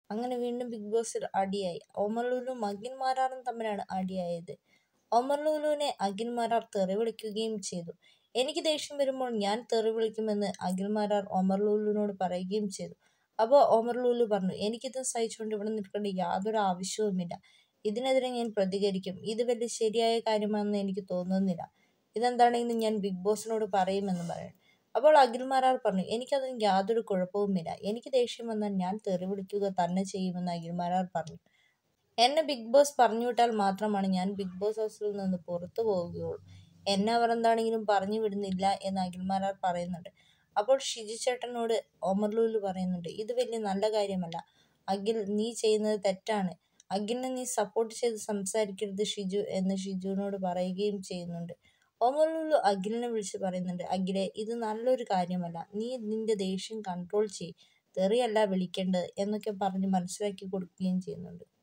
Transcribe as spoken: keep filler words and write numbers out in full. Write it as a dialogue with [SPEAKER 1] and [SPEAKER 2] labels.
[SPEAKER 1] അങ്ങനെ വീണ്ടും ബിഗ് ബോസിൽ അടിയായി. ഒമർ ലുലുവും അഖിൽ മാരാറും തമ്മിലാണ് അടിയായത്. ഒമർ ലുലുവിനെ അഖിൽ മാരാർ തെറി വിളിക്കുകയും ചെയ്തു. എനിക്ക് ദേഷ്യം വരുമ്പോൾ ഞാൻ തെറി വിളിക്കുമെന്ന് അഖിൽ മാരാർ ഒമർ ലുലുവിനോട് പറയുകയും ചെയ്തു. അപ്പോൾ ഒമർ ലുലു പറഞ്ഞു, എനിക്കിത് സഹിച്ചുകൊണ്ട് ഇവിടെ നിൽക്കേണ്ട യാതൊരു ആവശ്യവുമില്ല. ഇതിനെതിരെ ഞാൻ പ്രതികരിക്കും. ഇത് വലിയ ശരിയായ കാര്യമാണെന്ന് എനിക്ക് തോന്നുന്നില്ല. ഇതെന്താണെന്ന് ഞാൻ ബിഗ് ബോസിനോട് പറയുമെന്ന് പറയും. അപ്പോൾ അഖിൽ മാരാർ പറഞ്ഞു, എനിക്കതിന് യാതൊരു കുഴപ്പവുമില്ല. എനിക്ക് ദേഷ്യം വന്നാൽ ഞാൻ തെറി വിളിക്കുക തന്നെ ചെയ്യുമെന്ന് അഖിൽ മാരാർ പറഞ്ഞു. എന്നെ ബിഗ് ബോസ് പറഞ്ഞു വിട്ടാൽ മാത്രമാണ് ഞാൻ ബിഗ് ബോസ് ഹൗസിൽ നിന്ന് പുറത്തു പോവുകയുള്ളൂ. എന്നെ അവർ എന്താണെങ്കിലും പറഞ്ഞു വിടുന്നില്ല എന്ന് അഖിൽ മാരാർ പറയുന്നുണ്ട്. അപ്പോൾ ഷിജു ചേട്ടനോട് ഒമർ ലുലു പറയുന്നുണ്ട്, ഇത് വലിയ നല്ല കാര്യമല്ല അഖിൽ, നീ ചെയ്യുന്നത് തെറ്റാണ്. അഖിലിനെ നീ സപ്പോർട്ട് ചെയ്ത് സംസാരിക്കരുത് ഷിജു എന്ന് ഷിജുവിനോട് പറയുകയും ചെയ്യുന്നുണ്ട്. ഒമർ ലുലു അഖിലിനെ വിളിച്ച് പറയുന്നുണ്ട്, അഖിലെ, ഇത് നല്ലൊരു കാര്യമല്ല. നീ നിന്റെ ദേഷ്യം കൺട്രോൾ ചെയ്യ്. തെറിയല്ല വിളിക്കേണ്ടത് എന്നൊക്കെ പറഞ്ഞ് മനസ്സിലാക്കി കൊടുക്കുകയും ചെയ്യുന്നുണ്ട്.